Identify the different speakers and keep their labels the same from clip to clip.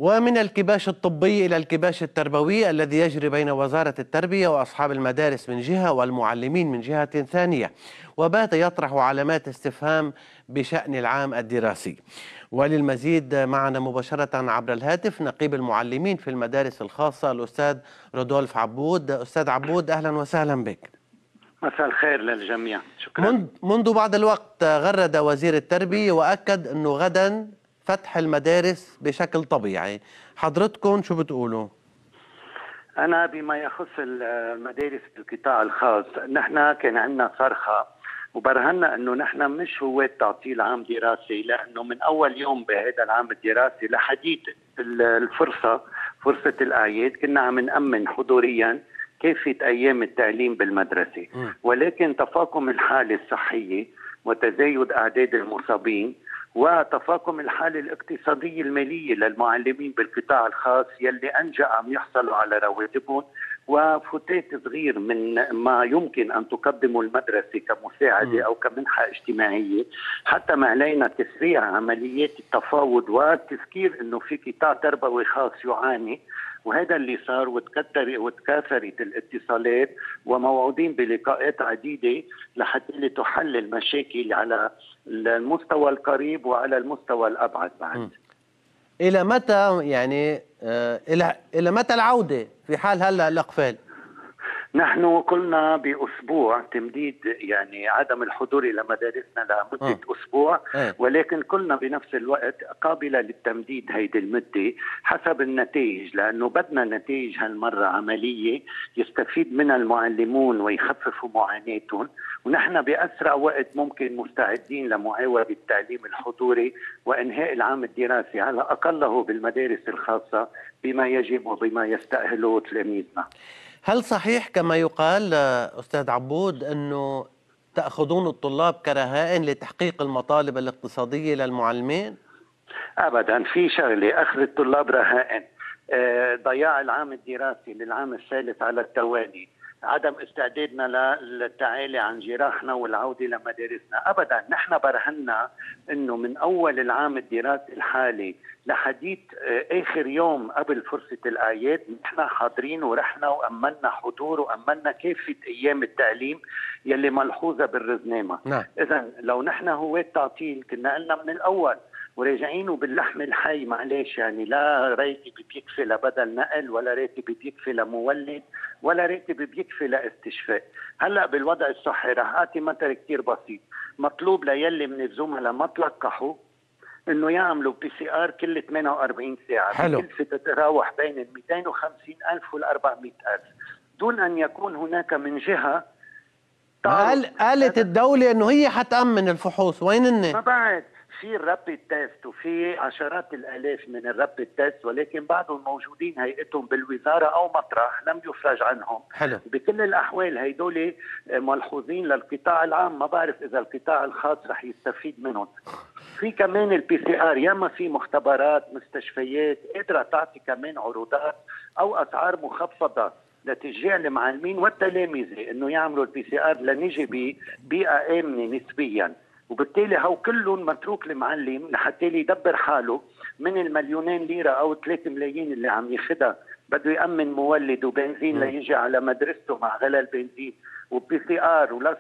Speaker 1: ومن الكباش الطبي إلى الكباش التربوي الذي يجري بين وزارة التربية وأصحاب المدارس من جهة والمعلمين من جهة ثانية، وبات يطرح علامات استفهام بشأن العام الدراسي. وللمزيد معنا مباشرة عبر الهاتف نقيب المعلمين في المدارس الخاصة الأستاذ رودولف عبود. أستاذ عبود، أهلا وسهلا بك.
Speaker 2: مساء الخير للجميع. شكرا.
Speaker 1: منذ بعض الوقت غرد وزير التربية وأكد أنه غدا فتح المدارس بشكل طبيعي، حضرتكم شو بتقولوا؟
Speaker 2: أنا بما يخص المدارس بالقطاع الخاص، نحن كان عندنا صرخة وبرهنا أنه نحن مش هواة تعطيل عام دراسي، لأنه من أول يوم بهذا العام الدراسي لحديث فرصة الأعياد كنا عم نأمن حضوريا كافة أيام التعليم بالمدرسة، ولكن تفاقم الحالة الصحية وتزايد أعداد المصابين وتفاقم الحالة الاقتصادية المالية للمعلمين بالقطاع الخاص يلي أنجأ عم يحصلوا على رواتبهم وفتات صغير من ما يمكن أن تقدمه المدرسة كمساعدة أو كمنحة اجتماعية، حتى ما علينا تسريع عمليات التفاوض والتفكير أنه في قطاع تربوي خاص يعاني، وهذا اللي صار وتكاثرت الاتصالات وموعودين بلقاءات عديدة لحتى تحل المشاكل على المستوى القريب وعلى المستوى الأبعد بعد.
Speaker 1: إلى متى يعني إلى متى العودة في حال هلا الأقفال؟
Speaker 2: نحن قلنا بأسبوع تمديد، يعني عدم الحضور إلى مدارسنا لمدة أسبوع، ولكن قلنا بنفس الوقت قابلة للتمديد هيدي المدة حسب النتائج، لأنه بدنا نتائج هالمرة عملية يستفيد منها المعلمون ويخففوا معاناتهم، ونحن بأسرع وقت ممكن مستعدين لمعاودة التعليم الحضوري وإنهاء العام الدراسي على أقله بالمدارس الخاصة بما يجب وبما يستأهله تلاميذنا.
Speaker 1: هل صحيح كما يقال أستاذ عبود أنه تأخذون الطلاب كرهائن لتحقيق المطالب الاقتصادية للمعلمين؟
Speaker 2: أبدا، في شغلة أخذ الطلاب رهائن، ضياع العام الدراسي للعام الثالث على التوالي، عدم استعدادنا للتعالي عن جراحنا والعودة لمدارسنا، أبدا. نحن برهنا أنه من أول العام الدراسي الحالي لحديث آخر يوم قبل فرصة الأعياد نحن حاضرين ورحنا وأمنا حضور وأمنا كافة أيام التعليم يلي ملحوظة بالرزنامة. إذن لو نحن هواة تعطيل كنا قلنا من الأول وراجعينه باللحم الحي، معلش يعني لا راتب بيكفي لبدل نقل ولا راتب بيكفي لمولد ولا راتب بيكفي لاستشفاء. هلا بالوضع الصحي رح اعطي مثل كثير بسيط، مطلوب ليلي من الزملاء ما تلقحوا انه يعملوا PCR كل 48 ساعه،
Speaker 1: حلو.
Speaker 2: بكلفه تتراوح بين ال 250,000 وال 400,000 دون ان يكون هناك من جهه
Speaker 1: قالت الدوله انه هي حتامن الفحوص، وين
Speaker 2: ما بعد في الرابيد تيست وفي عشرات الالاف من الرابيد تيست، ولكن بعضهم موجودين هيئتهم بالوزاره او مطرح لم يفرج عنهم.
Speaker 1: حلو.
Speaker 2: بكل الاحوال هيدول ملحوظين للقطاع العام، ما بعرف اذا القطاع الخاص رح يستفيد منهم. في كمان الPCR، ياما في مختبرات مستشفيات قادره تعطي كمان عروضات او اسعار مخفضه لتشجيع المعلمين والتلاميذ انه يعملوا الPCR لنجي ببيئه امنه نسبيا، وبالتالي هو كلهم متروك المعلم لحتى يدبر حاله من المليونين ليره او 3 ملايين اللي عم ياخذها، بده يامن مولد وبنزين ليجي على مدرسته مع غلاء البنزين وPCR، ولا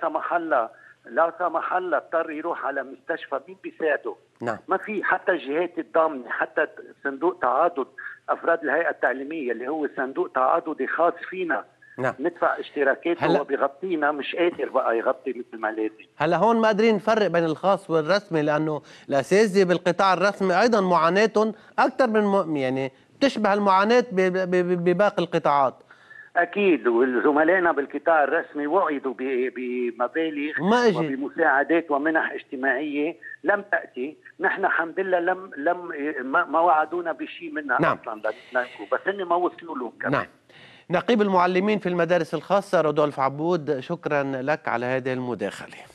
Speaker 2: سمح الله اضطر يروح على مستشفى، مين بيساعده؟
Speaker 1: نعم.
Speaker 2: ما في حتى الجهات الضامنه، حتى صندوق تعاضد افراد الهيئه التعليميه اللي هو صندوق تعاضدي خاص فينا. نعم. ندفع اشتراكات وهو بيغطينا، مش قادر بقى يغطي مثل ما لازم.
Speaker 1: هلا هون ما قادرين نفرق بين الخاص والرسمي، لانه الاساتذه بالقطاع الرسمي ايضا معاناتهم اكثر من يعني بتشبه المعاناه بباقي القطاعات.
Speaker 2: اكيد، وزملائنا بالقطاع الرسمي وعدوا بمبالغ وبمساعدات ومنح اجتماعيه لم تاتي، نحن الحمد لله ما وعدونا بشيء منها.
Speaker 1: نعم.
Speaker 2: اصلا بس هن ما وصلوا لهم كمان.
Speaker 1: نعم. نقيب المعلمين في المدارس الخاصه رودولف عبود، شكرا لك على هذه المداخله.